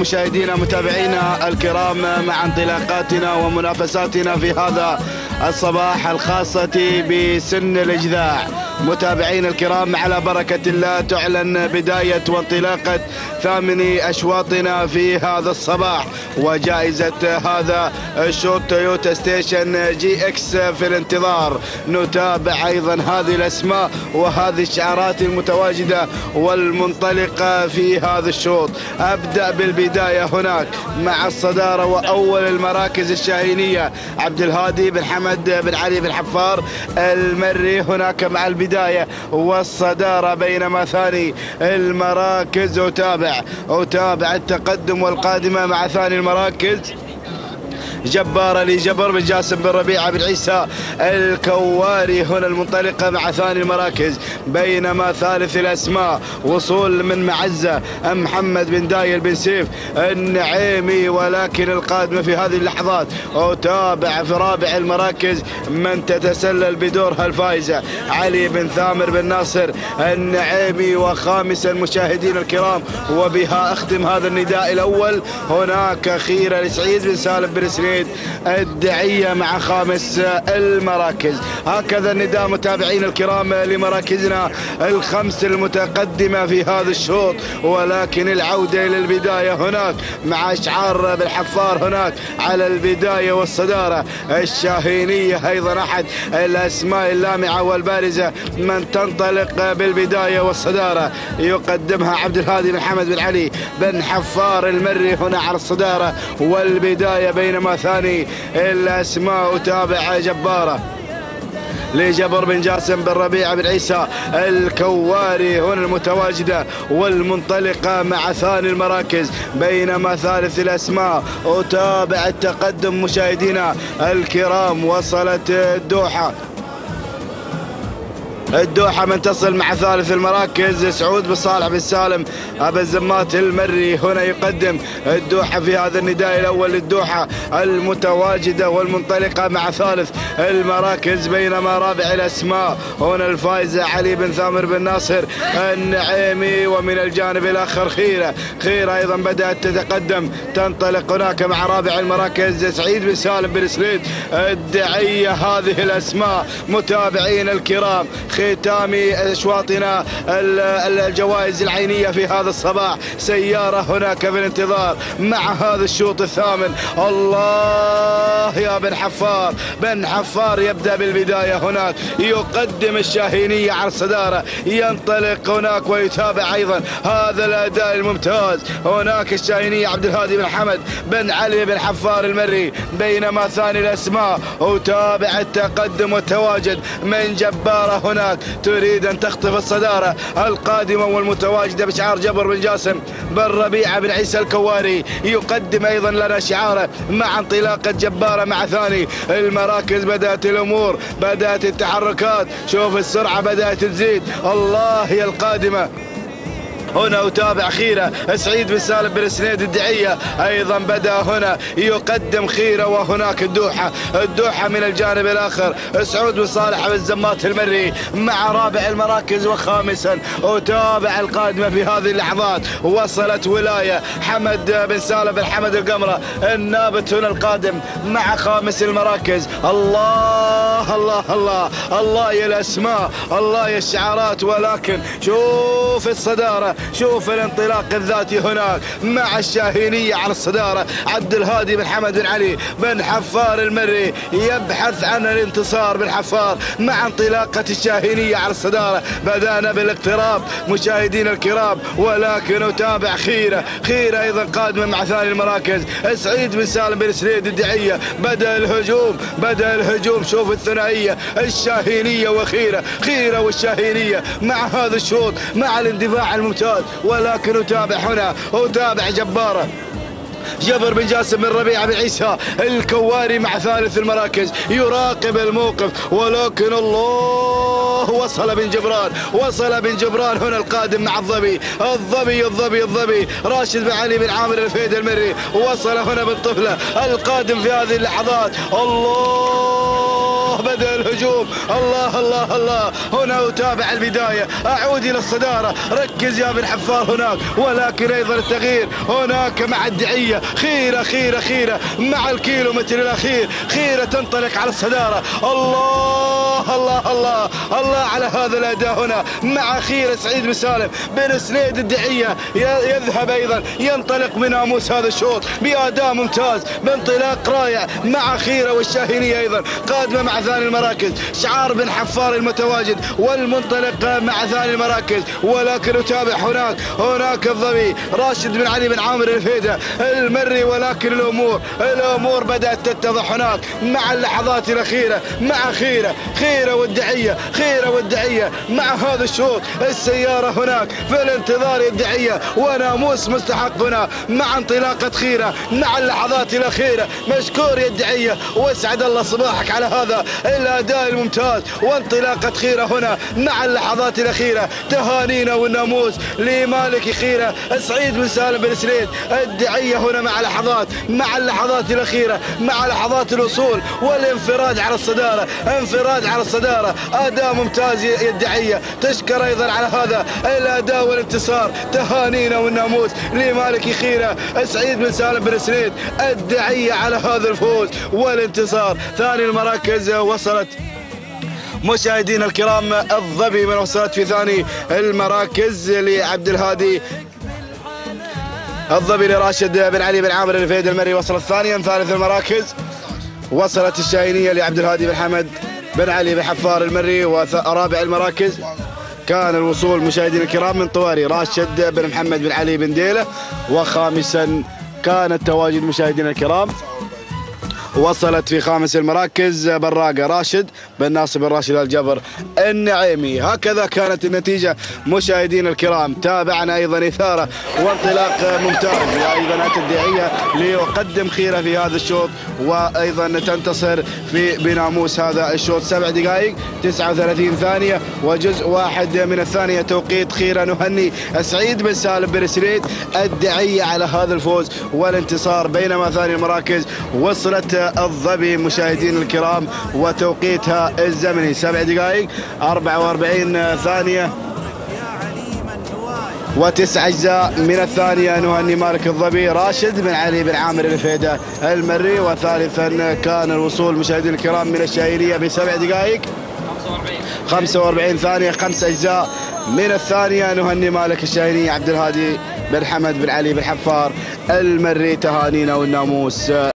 مشاهدينا متابعينا الكرام مع انطلاقاتنا ومنافساتنا في هذا الصباح الخاصة بسن الإجذاع. متابعينا الكرام على بركة الله تعلن بداية وانطلاقة ثامن أشواطنا في هذا الصباح، وجائزة هذا الشوط تويوتا ستيشن جي اكس في الانتظار. نتابع أيضا هذه الأسماء وهذه الشعارات المتواجدة والمنطلقة في هذا الشوط. أبدأ بالبداية هناك مع الصدارة وأول المراكز الشاهينية عبد الهادي بن حمد بن علي بن حفار المري هناك مع البداية والصدارة، بينما ثاني المراكز أتابع التقدم والقادمة مع ثاني المراكز جبارة لجبر بن جاسم بن ربيعة بن عيسى الكواري هنا المنطلقة مع ثاني المراكز، بينما ثالث الأسماء وصول من معزة محمد بن دايل بن سيف النعيمي، ولكن القادمة في هذه اللحظات أتابع في رابع المراكز من تتسلل بدورها الفائزة علي بن ثامر بن ناصر النعيمي. وخامسا مشاهدين الكرام وبها أختم هذا النداء الأول هناك خيرة لسعيد بن سالم بن سنين الدعية مع خامس المراكز. هكذا النداء متابعين الكرام لمراكزنا الخمس المتقدمة في هذا الشوط، ولكن العودة إلى البداية هناك مع أشعار بالحفار هناك على البداية والصدارة الشاهينية، أيضا أحد الأسماء اللامعة والبارزة من تنطلق بالبداية والصدارة يقدمها عبد الهادي بن حمد بن علي بن حفار المري هنا على الصدارة والبداية، بينما ثاني الأسماء أتابع جبارة لجبر بن جاسم بن ربيعة بن عيسى الكواري هنا المتواجدة والمنطلقة مع ثاني المراكز، بينما ثالث الأسماء أتابع التقدم مشاهدينا الكرام. وصلت الدوحة من تصل مع ثالث المراكز سعود بن صالح بن سالم أبا الزمات المري هنا يقدم الدوحة في هذا النداء الأول للدوحة المتواجدة والمنطلقة مع ثالث المراكز، بينما رابع الأسماء هنا الفائزة علي بن ثامر بن ناصر النعيمي. ومن الجانب الآخر خيرة أيضا بدأت تتقدم تنطلق هناك مع رابع المراكز سعيد بن سالم بن سليد الدعية. هذه الأسماء متابعين الكرام ختام أشواطنا الجوائز العينية في هذا الصباح. سيارة هناك في الانتظار مع هذا الشوط الثامن. الله يا بن حفار يبدأ بالبداية هناك يقدم الشاهينية على الصدارة، ينطلق هناك ويتابع أيضا هذا الأداء الممتاز هناك الشاهينية عبد الهادي بن حمد بن علي بن حفار المري، بينما ثاني الأسماء أتابع التقدم والتواجد من جبارة هناك تريد أن تخطف الصدارة القادمة والمتواجدة بشعار جبر بن جاسم بن ربيعة بن عيسى الكواري. يقدم أيضا لنا شعاره مع انطلاقة جبارة مع ثاني المراكز. بدأت الأمور، بدأت التحركات، شوف السرعة بدأت تزيد. الله هي القادمة هنا أتابع خيرة سعيد بن سالم بن سنيد الدعية أيضا بدأ هنا يقدم خيرة، وهناك الدوحة من الجانب الآخر سعود بن صالح بن زمات المري مع رابع المراكز. وخامسا أتابع القادمة في هذه اللحظات وصلت ولاية حمد بن سالم بن حمد القمرة النابت هنا القادم مع خامس المراكز. الله الله الله الله يا الأسماء، الله يا الشعارات، ولكن شوف الصدارة، شوف الانطلاق الذاتي هناك مع الشاهينية على الصدارة عبد الهادي بن حمد بن علي بن حفار المري يبحث عن الانتصار بن حفار مع انطلاقة الشاهينية على الصدارة. بدأنا بالاقتراب مشاهدين الكرام، ولكن أتابع خيرة أيضا قادمة مع ثاني المراكز سعيد بن سالم بن سليد الدعية. بدأ الهجوم، شوف الثنائية الشاهينية وخيرة والشاهينية مع هذا الشوط مع الاندفاع الممتاز، ولكن أتابع جبارة جبر بن جاسم بن ربيعة بن عيسى الكواري مع ثالث المراكز يراقب الموقف، ولكن الله وصل بن جبران هنا القادم مع الظبي راشد بن علي بن عامر الفيد المري. وصل هنا بالطفلة القادم في هذه اللحظات. الله بدأ الهجوم. الله الله الله، هنا أتابع البداية، أعود إلى الصدارة. ركز يا بن حفار هناك، ولكن أيضا التغيير هناك مع الدعية. خيرة خيرة خيرة مع الكيلومتر الأخير، خيرة تنطلق على الصدارة. الله الله الله الله على هذا الأداء هنا مع خيرة سعيد بن سالم بن سنيد. الدعية يذهب أيضا، ينطلق من ناموس هذا الشوط بأداء ممتاز، بانطلاق رائع مع خيرة والشاهينية أيضا قادمة مع ثاني المراكز. شعار بن حفار المتواجد والمنطلق مع ثاني المراكز، ولكن أتابع هناك الظبي راشد بن علي بن عامر الفيدة المري. ولكن الأمور بدأت تتضح هناك مع اللحظات الأخيرة، مع خيرة والدعية مع هذا الشوط. السيارة هناك في الانتظار الدعية، وناموس مستحق هنا مع انطلاقة خيرة مع اللحظات الأخيرة. مشكور يا الدعية، واسعد الله صباحك على هذا الأداء الممتاز وانطلاقة خيرة هنا مع اللحظات الأخيرة. تهانينا والناموس لمالك خيرة سعيد بن سالم بن سنيد. الدعية هنا مع اللحظات الأخيرة، مع لحظات الوصول والانفراد على الصدارة، أداء ممتاز يا الدعية. تشكر أيضا على هذا الأداء والانتصار. تهانينا والناموس لمالك خيرة سعيد بن سالم بن سنيد. الدعية على هذا الفوز والانتصار. ثاني المراكز وصلت مشاهدينا الكرام الظبي من وصلت في ثاني المراكز لعبد الهادي الظبي لراشد بن علي بن عامر الفيد المري وصلت ثانيا. ثالث المراكز وصلت الشاهينية لعبد الهادي بن حمد بن علي بن حفار المري. ورابع المراكز كان الوصول مشاهدينا الكرام من طواري راشد بن محمد بن علي بن ديلة. وخامسا كان التواجد مشاهدينا الكرام وصلت في خامس المراكز براقة راشد بن ناصر بن راشد الجبر النعيمي. هكذا كانت النتيجة مشاهدينا الكرام. تابعنا أيضا إثارة وانطلاق ممتاز أيضا الدعية ليقدم خيرة في هذا الشوط، وأيضا تنتصر في بناموس هذا الشوط 7 دقائق 39 ثانية وجزء واحد من الثانية توقيت خيرة. نهني سعيد بن سالم بن سنيد الدعية على هذا الفوز والانتصار. بينما ثاني المراكز وصلت الظبي مشاهدين الكرام وتوقيتها الزمني 7 دقائق 44 ثانية و9 أجزاء من الثانية. نهني مالك الظبي راشد بن علي بن عامر الفيدة المري. وثالثا كان الوصول مشاهدين الكرام من الشاهينية ب7 دقائق 45 ثانية 5 أجزاء من الثانية. نهني مالك الشاهينية عبد الهادي بن حمد بن علي بن حفار المري. تهانينا والناموس